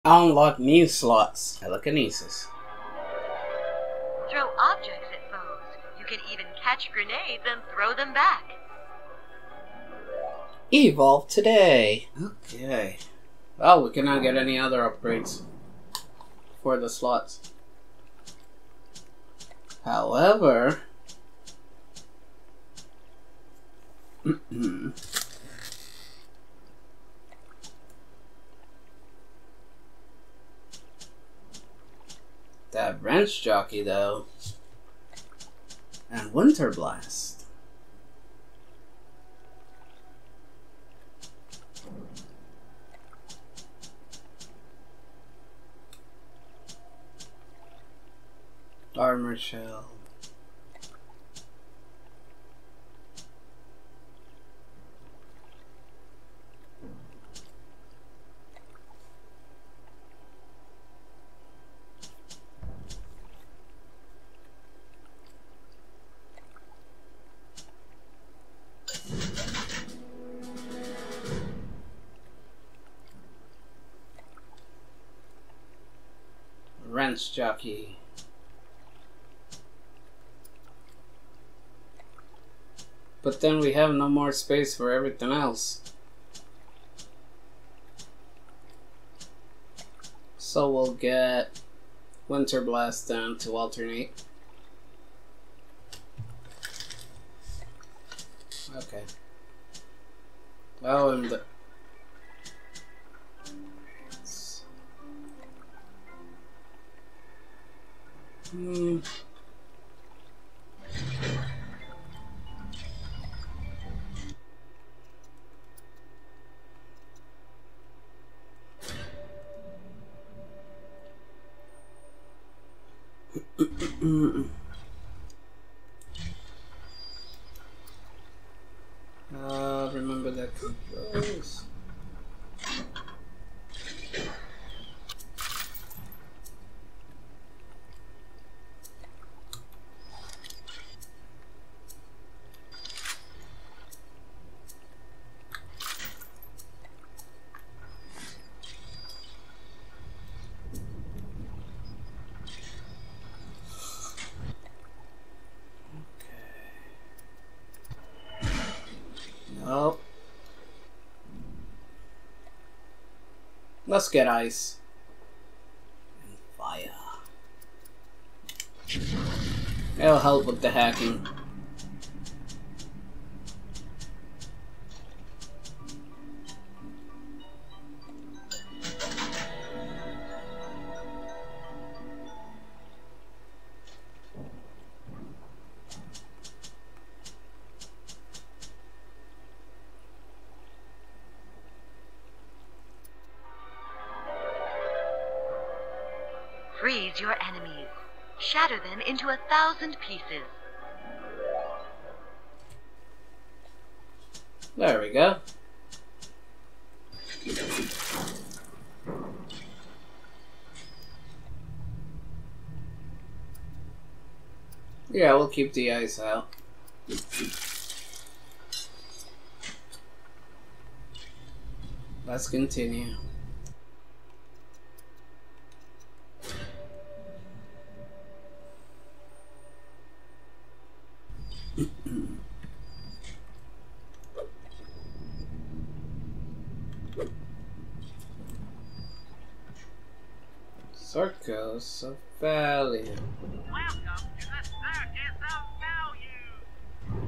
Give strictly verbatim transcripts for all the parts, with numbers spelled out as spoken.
Unlock new slots. Telekinesis. Throw objects at foes. You can even catch grenades and throw them back. Evolve today. Okay. Well, we cannot get any other upgrades for the slots. However, that wrench jockey though, and Winter Blast. Armor shell. Wrench jockey. But then we have no more space for everything else. So we'll get Winter Blast down to alternate. Okay. Oh, and the... Hmm... uh, remember that controls. Oh. Let's get ice. And fire. It'll help with the hacking. Freeze your enemies. Shatter them into a thousand pieces. There we go. Yeah, we'll keep the ice out. Let's continue. Circus of Value. Welcome to the Circus of Value!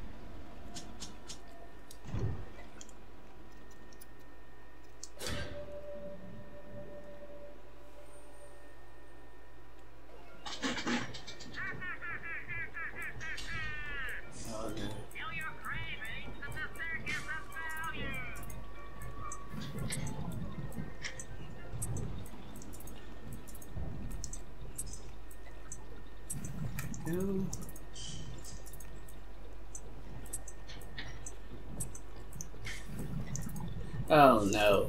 Oh no. Feel your cravings at the Circus of Value! No. Oh no.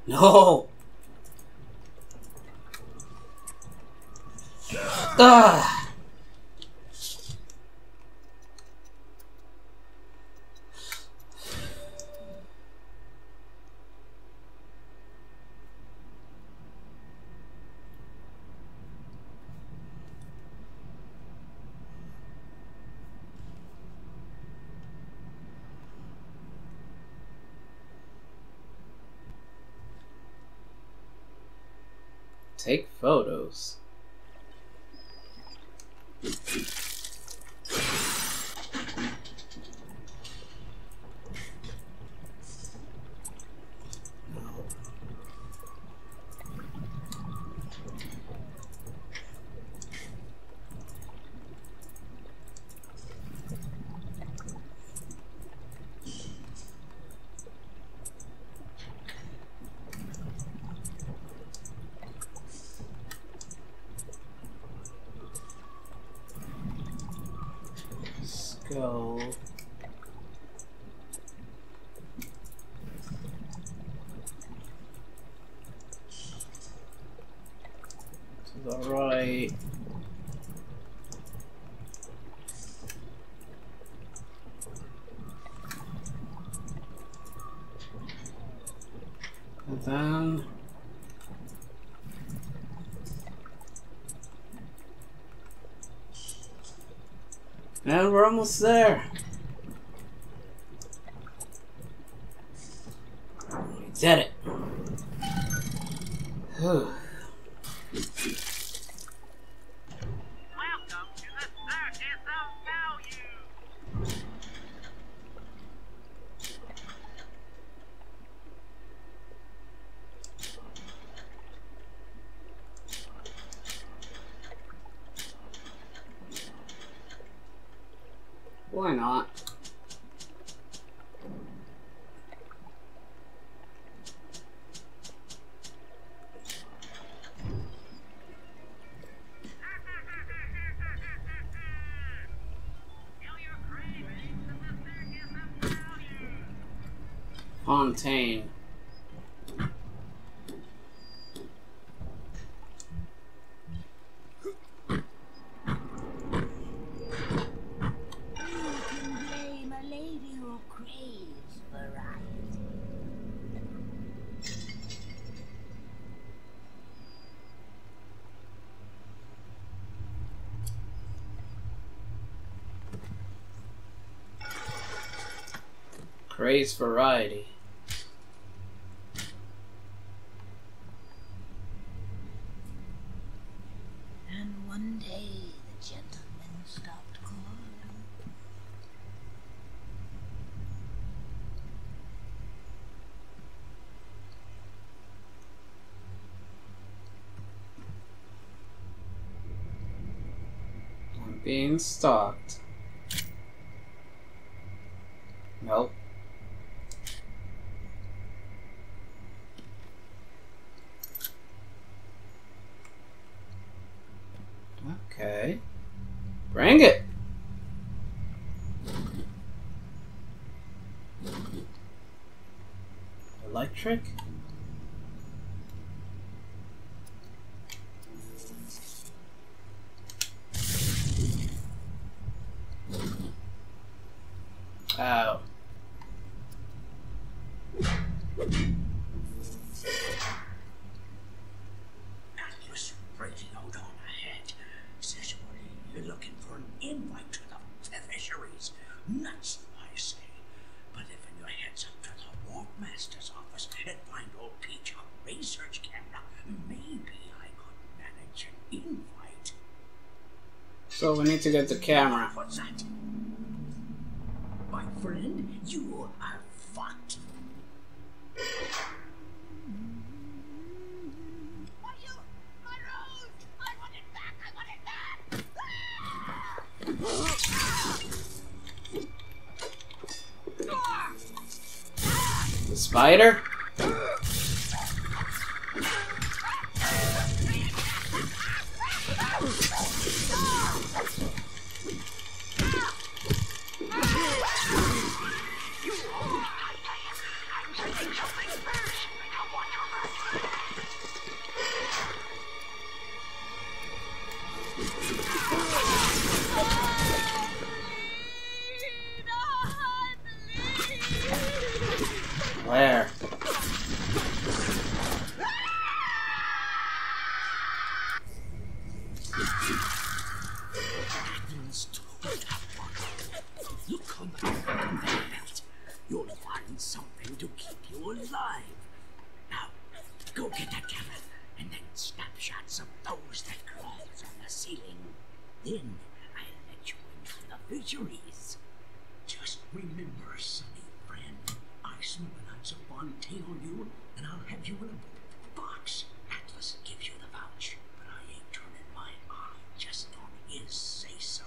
No! Ah! Take photos. Go to the right. And then and we're almost there. We did it. Whew. Welcome to the Circus of Value. Why not? Kill your cravings in the Circus of Value. Fontaine. Blame a lady who craves variety. Craze variety. And one day the gentleman stopped calling. I'm being stalked. Nope. Okay. Bring it. Electric? Oh. Atlas raising out on ahead. Says, you're looking for an invite to the fisheries. Nuts, I say. But if your heads up to the Warpmaster's office and find old Peach on research camera, maybe I could manage an invite. So we need to get the camera. What's that? My friend, you are fucked. The spider? Where? Look on the belt. You'll find something to keep you alive. Now, go get that camera, and then snapshots of those that crawls on the ceiling. Then I'll let you into the fisheries. Just remember, sonny friend, I smell an ounce of Fontaine on you, and I'll have you in a box. Atlas gives you the vouch, but I ain't turning my eye just on his say-so.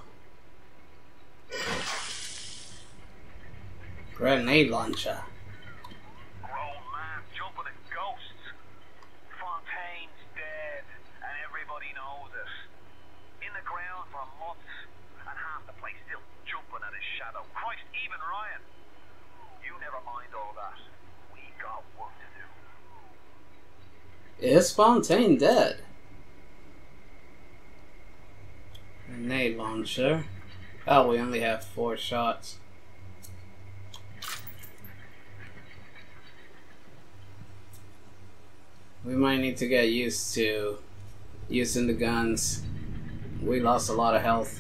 Grenade launcher. Grown man jumping at ghosts. Fontaine's dead, and everybody knows it. In the ground for months, and half the place still jumping at his shadow. Christ, even Ryan. You never mind all that. We got work to do. Is Fontaine dead? Grenade launcher. Oh, we only have four shots. We might need to get used to using the guns. We lost a lot of health.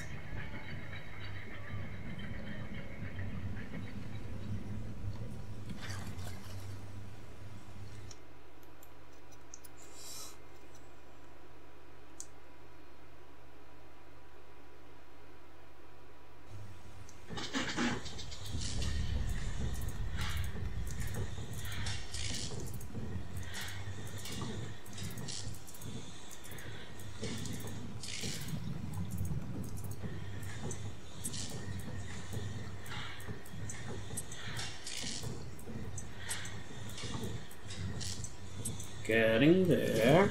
Getting there.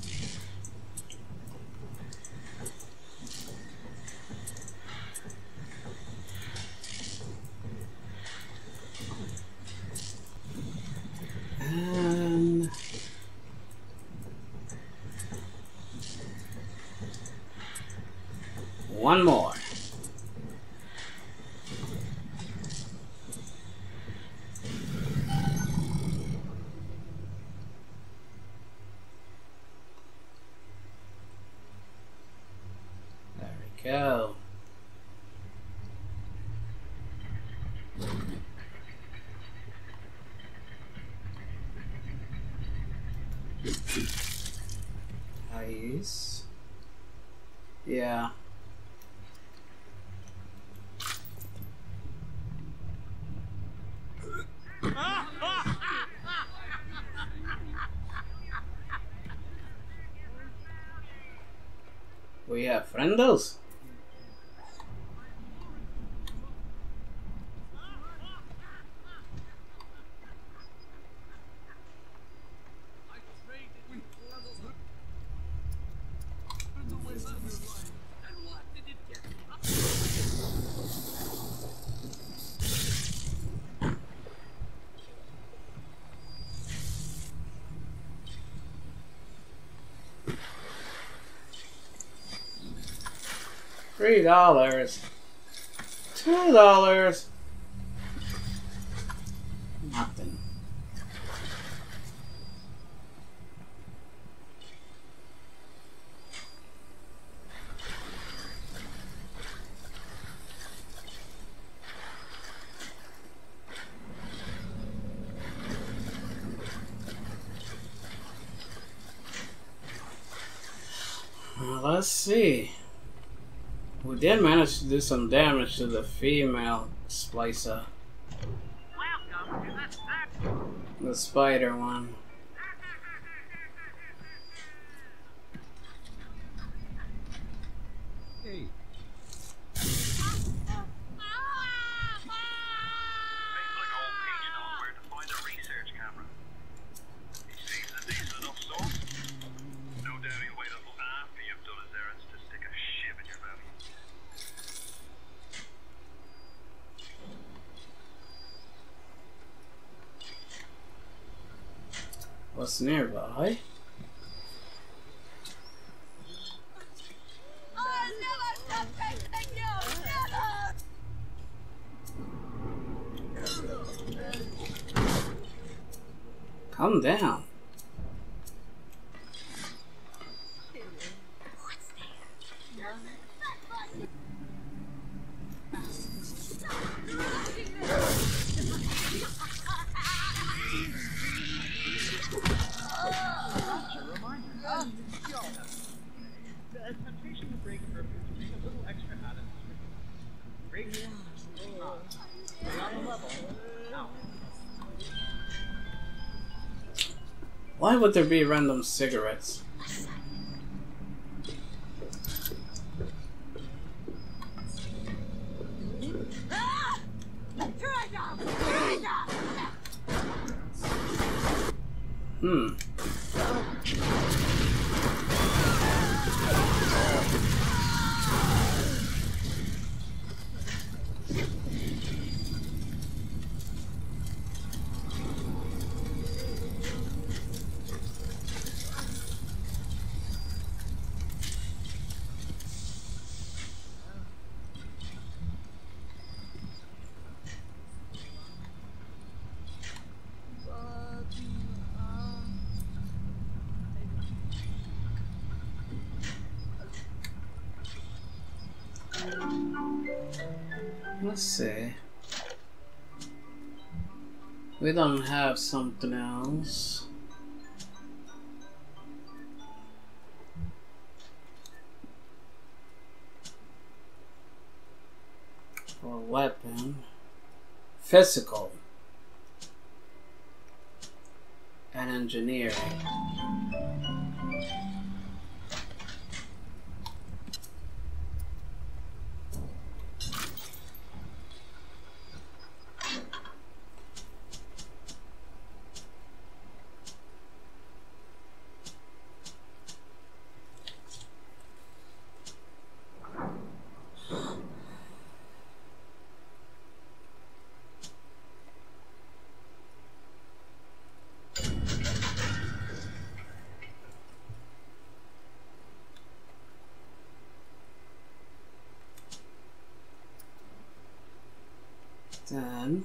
And one more. Go. Nice. Yeah. We have friendos. Three dollars. Two dollars. Nothing. Well, let's see. We did manage to do some damage to the female splicer. Welcome to the circus. The spider one. Hey. Seems like old Peach knows where to find a research camera. He seems a decent enough source. No doubt he'll wait until after you've done his errands to stick a shiv in your belly. What's nearby? Calm down. Why would there be random cigarettes? Hmm. Let's see. We don't have something else. For a weapon. Physical. And engineering. Then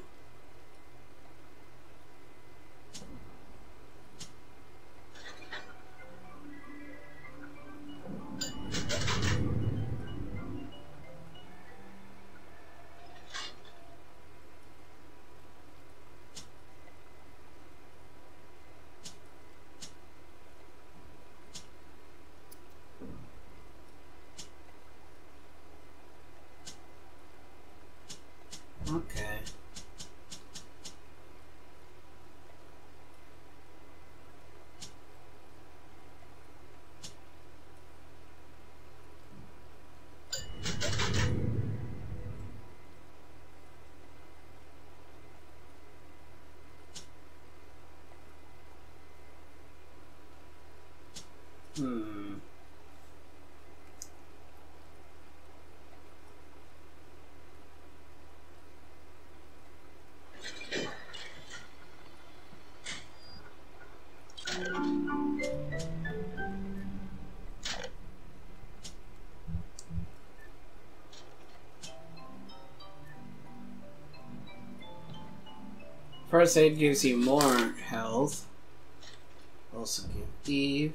okay. Hmm. First aid gives you more health. Also give Eve.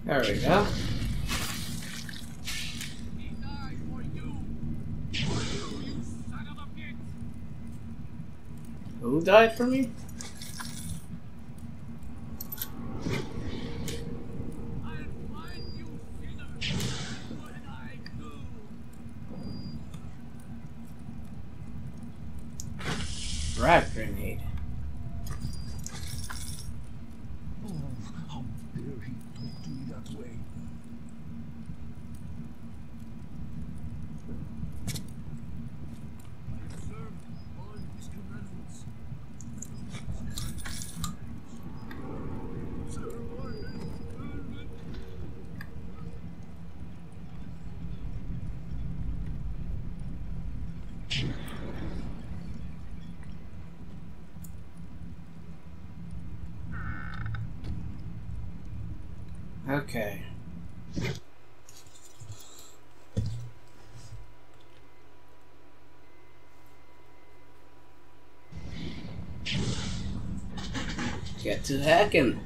There we go. Who died for me? Frag grenade. Oh, how dare he talk to me that way? I observed all his commandments. Okay. Get to hacking.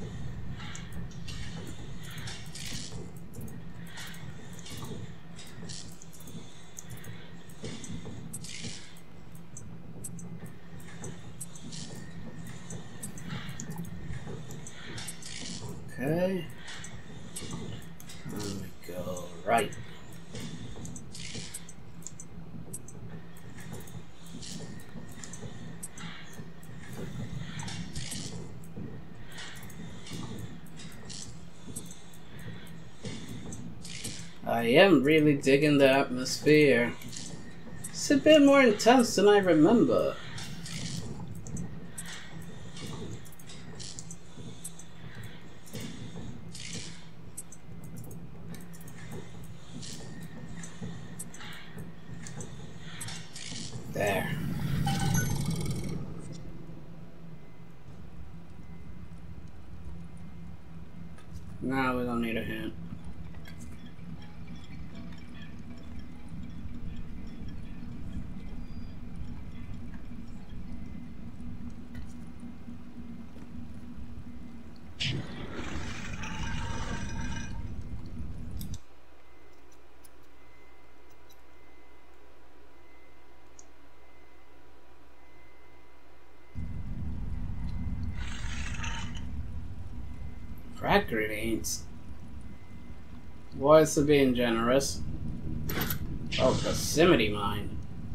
Okay. There we go. Right. I am really digging the atmosphere. It's a bit more intense than I remember. There. Now we don't need a hint. Frag grenades. What's it being generous? Oh, proximity mine.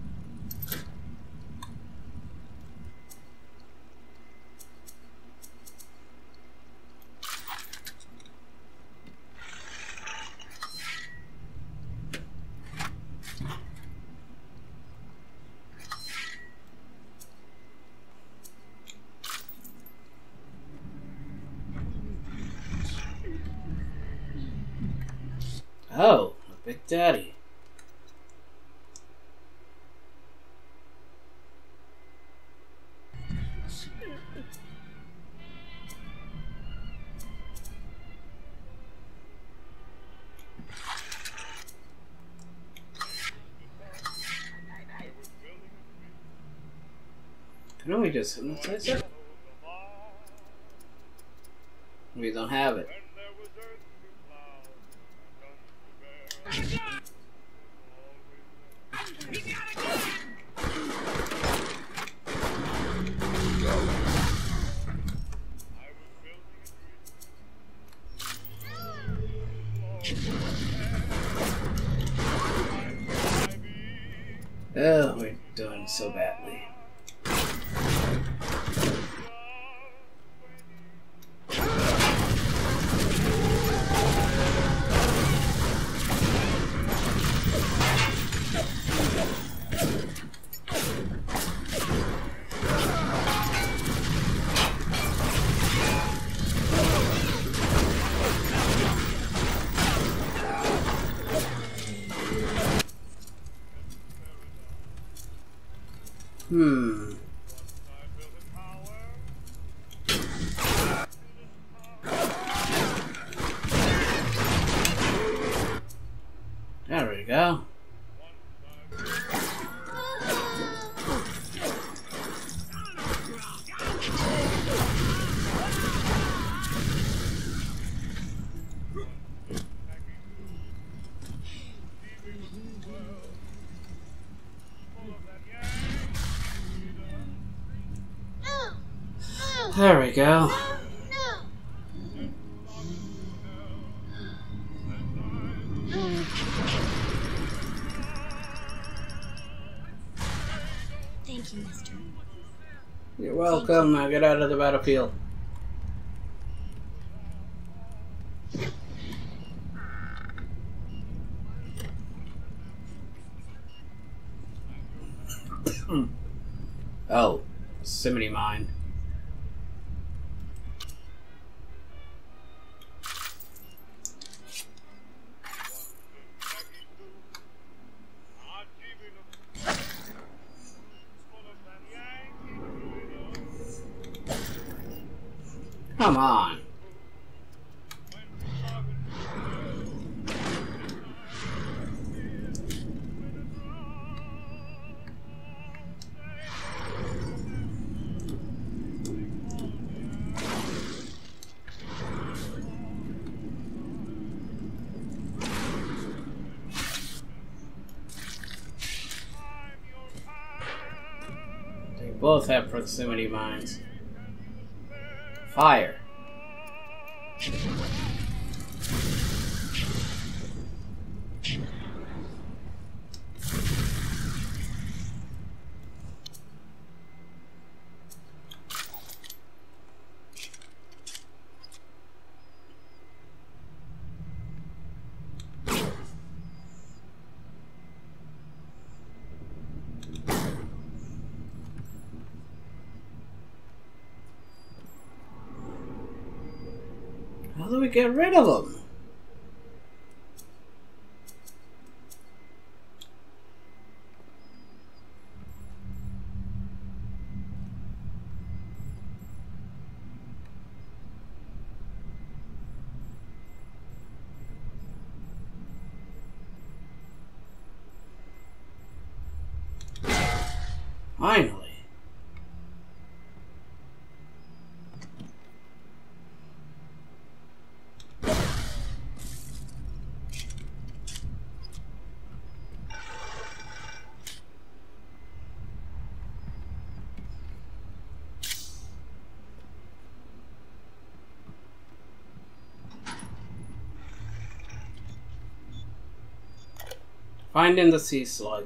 Oh, a Big Daddy. Couldn't we just hypnotize it? We don't have it. Oh, we're doing so badly. Hmm. There we go. There we go. Thank you, mister. You're welcome. Now get out of the battlefield. Oh, proximity mine. Come on. They both have proximity mines. Fire. How do we get rid of them? Finally. Finding the sea slug.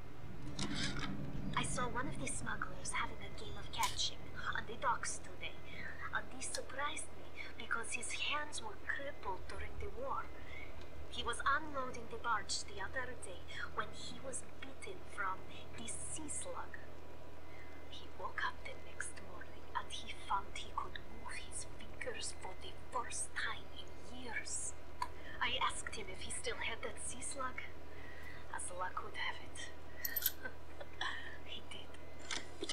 I saw one of the smugglers having a game of catching on the docks today. And this surprised me because his hands were crippled during the war. He was unloading the barge the other day when he was bitten from the sea slug. He woke up the next morning and he found he could move his fingers for the first time in years. I asked him if he still had that sea slug. As luck would have it. He did.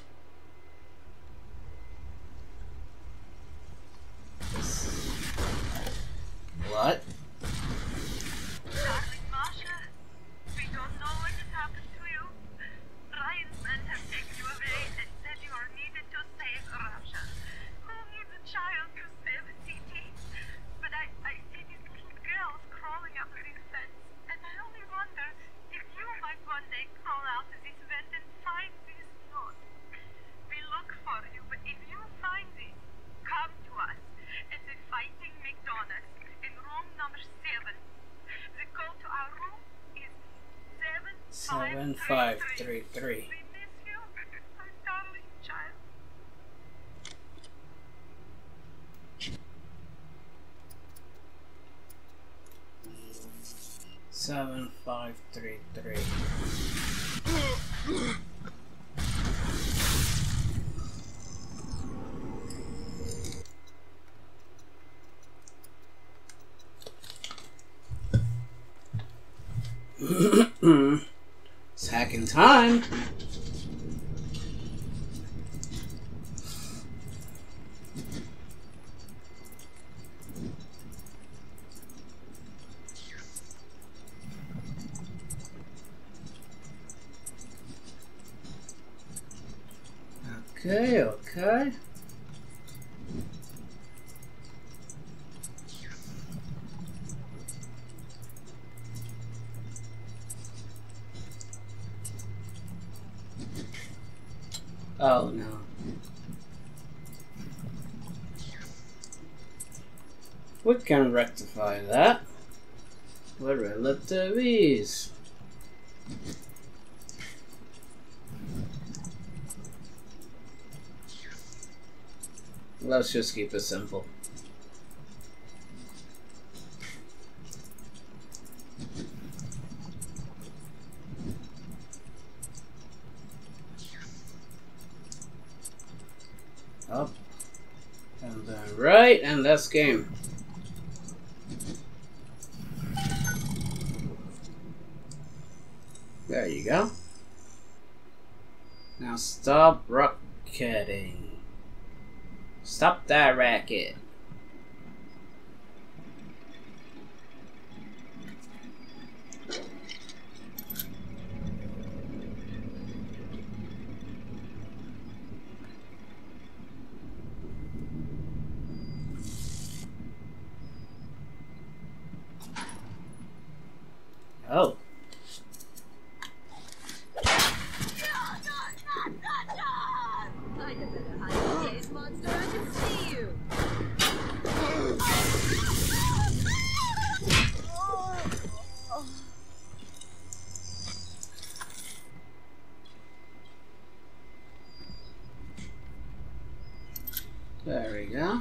What? Darling Masha, we don't know what has happened to you. Ryan's men have taken you away and said you are needed to save Russia. Who needs a child to save a city? But I, I see these little girls crawling up this fence, and I only wonder if you might one day crawl out of this vent and find this note. We look for you, but if you find this, come to us at the Fighting McDonald's in room number seven. The code to our room is seven Seven five three three. We miss you, our darling child. Seven five three three. It's hacking time. Okay, okay. Oh no. We can rectify that with relative ease. Let's just keep it simple. Up and then right, and that's game. There you go. Now stop rocketing. Stop that racket. Oh. There we go.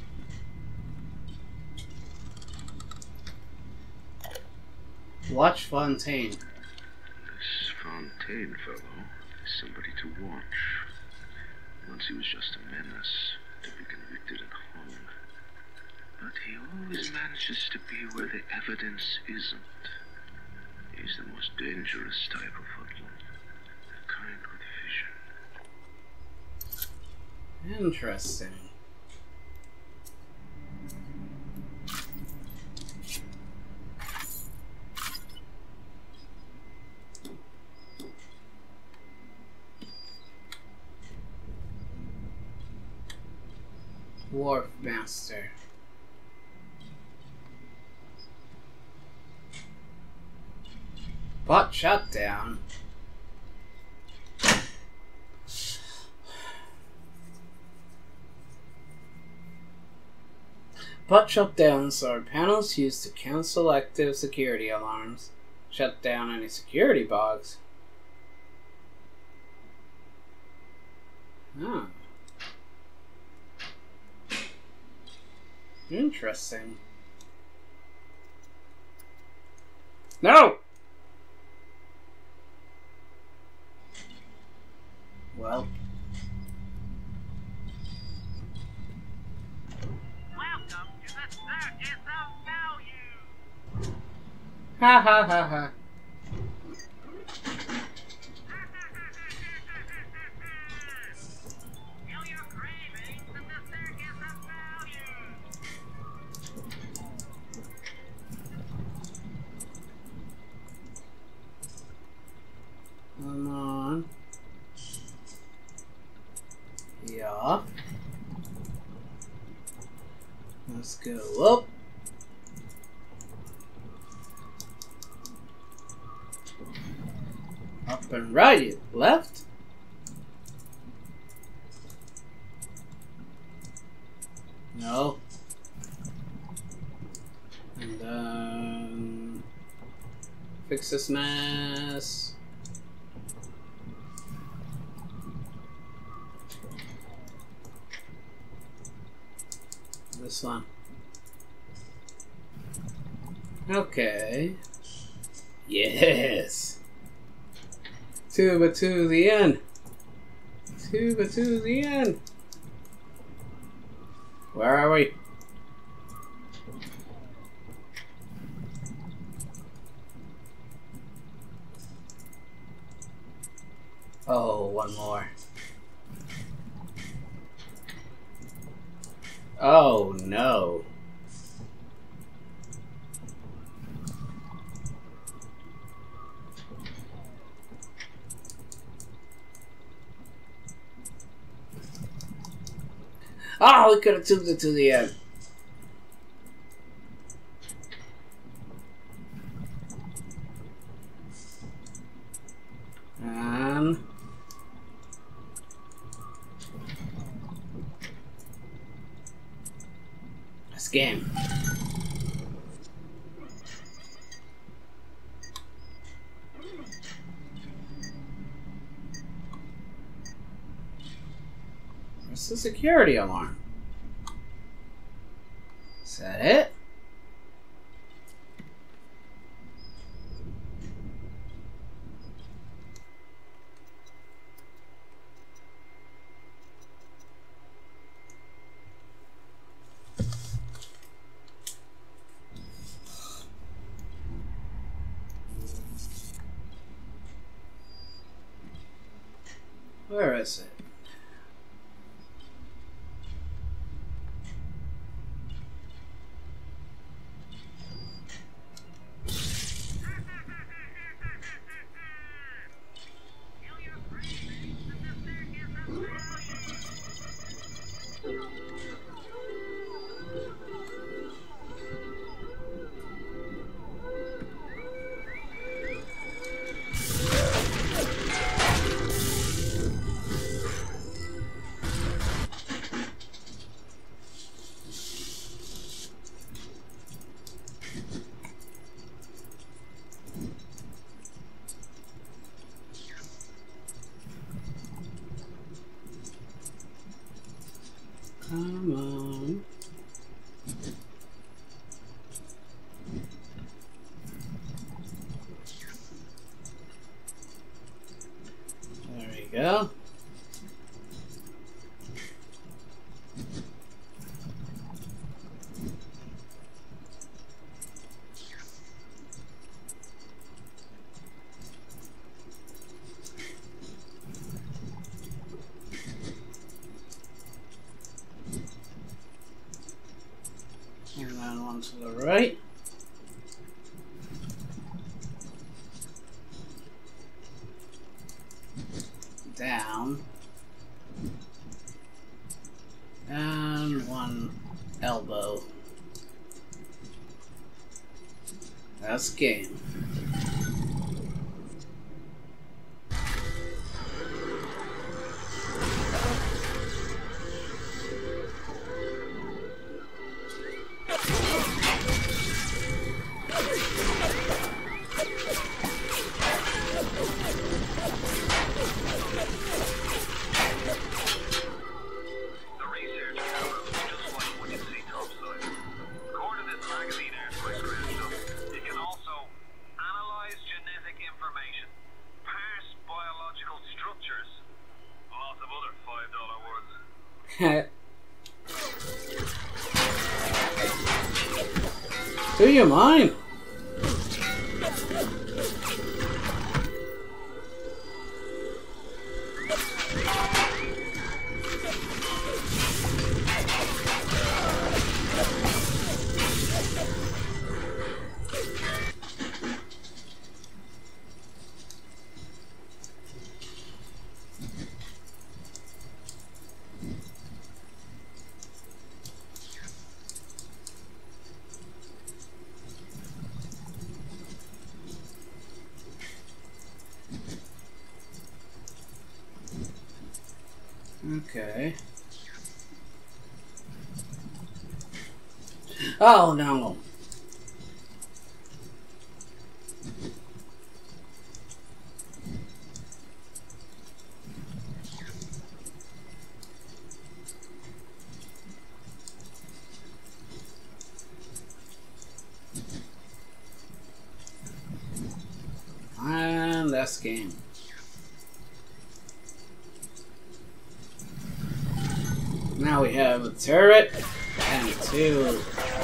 Watch Fontaine. This Fontaine fellow is somebody to watch. Once he was just a menace, to be convicted and hung. But he always manages to be where the evidence isn't. He's the most dangerous type of hoodlum. The kind with vision. Interesting. Wharf Master. Bot shut down. Bot shutdowns are panels used to cancel active security alarms, shut down any security bugs. Huh. Interesting. No! Well. Welcome to the Circus of Value. Ha ha ha ha. Feel your cravings in the Circus of Value. Come on. Yeah. Let's go up. Up and right, left. No. And then fix this mess. This one. Okay. Yes. Tuba to the end. Tuba to the end. Where are we? Oh, one more. Oh no. Oh, we could have took it to the end. And this game. security alarm. Is that it? Where is it? Come on. There we go. And then one to the right. Down. And one elbow. That's game. Do you mind? Okay. Oh no. And that's game. Now we have a turret and two.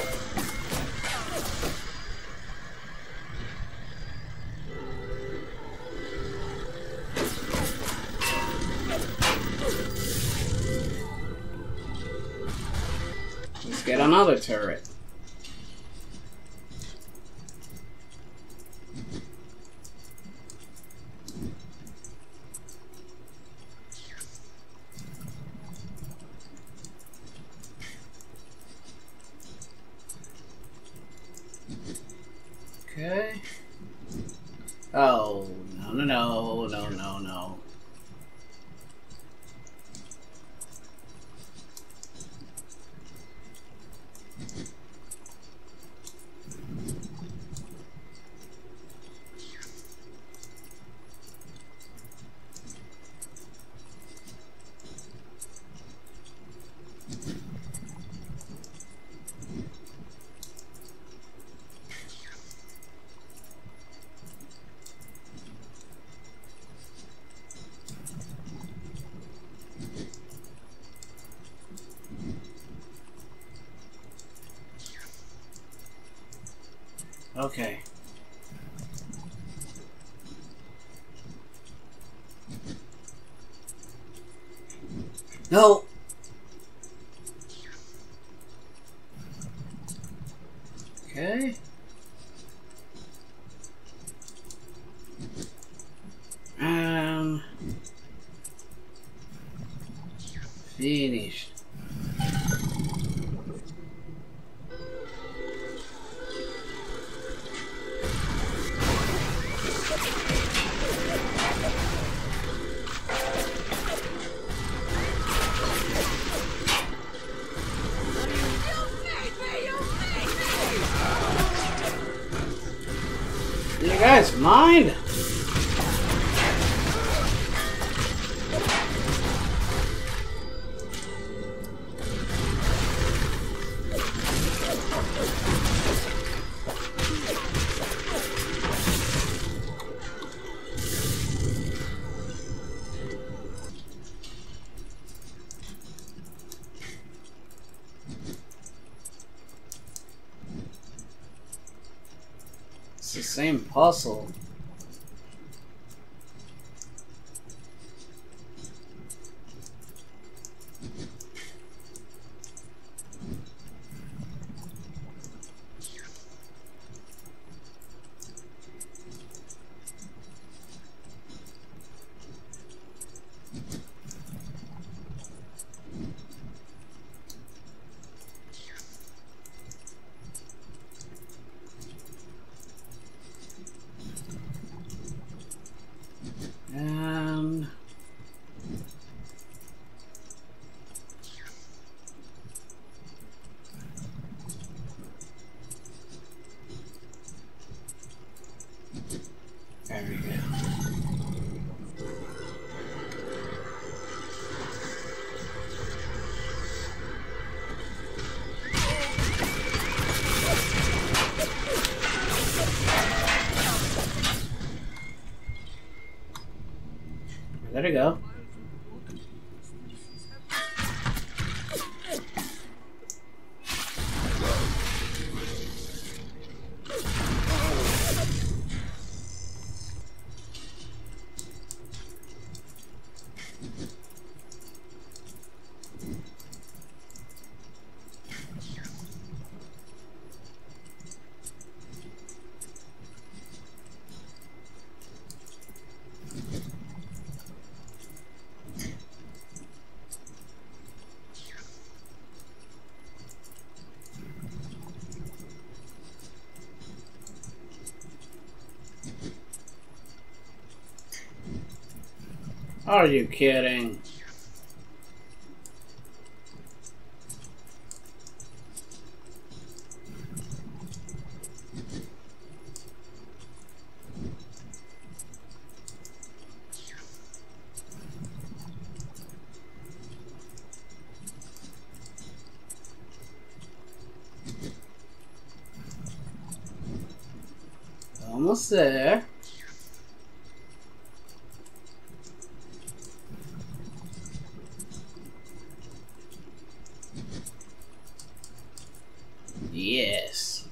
Let's get another turret. Okay. Oh, no, no, no, no, no, no. Okay. No! Okay. Um. Finished. Do you guys mind? It's the same puzzle. Um. There we go. There we go. Are you kidding? Almost there. Yes.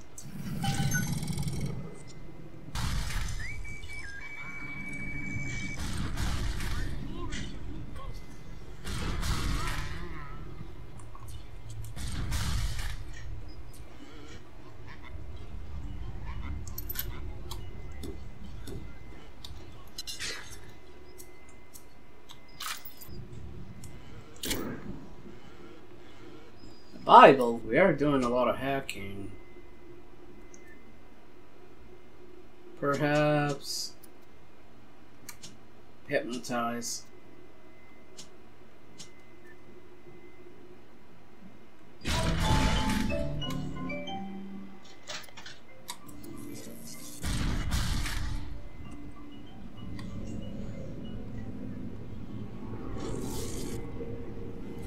Bible, we are doing a lot of hacking. Perhaps hypnotize.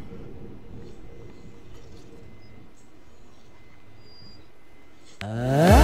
Uh...